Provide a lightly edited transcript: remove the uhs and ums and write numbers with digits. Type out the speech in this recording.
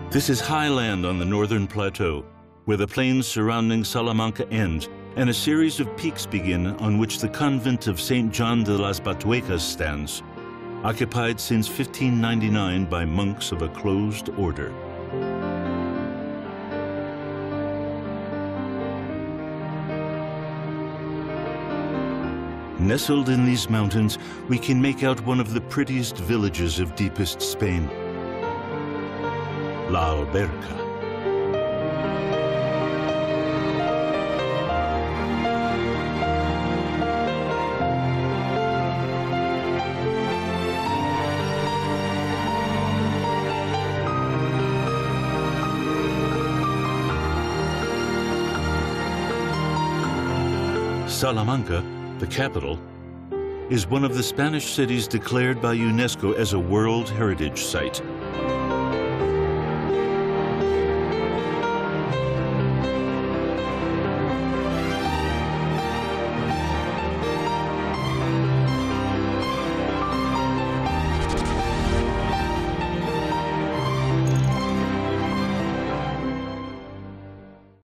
This is highland on the northern plateau, where the plains surrounding Salamanca end and a series of peaks begin on which the convent of St. John de las Batuecas stands, occupied since 1599 by monks of a closed order. Nestled in these mountains, we can make out one of the prettiest villages of deepest Spain, La Alberca. Salamanca, the capital, is one of the Spanish cities declared by UNESCO as a World Heritage Site.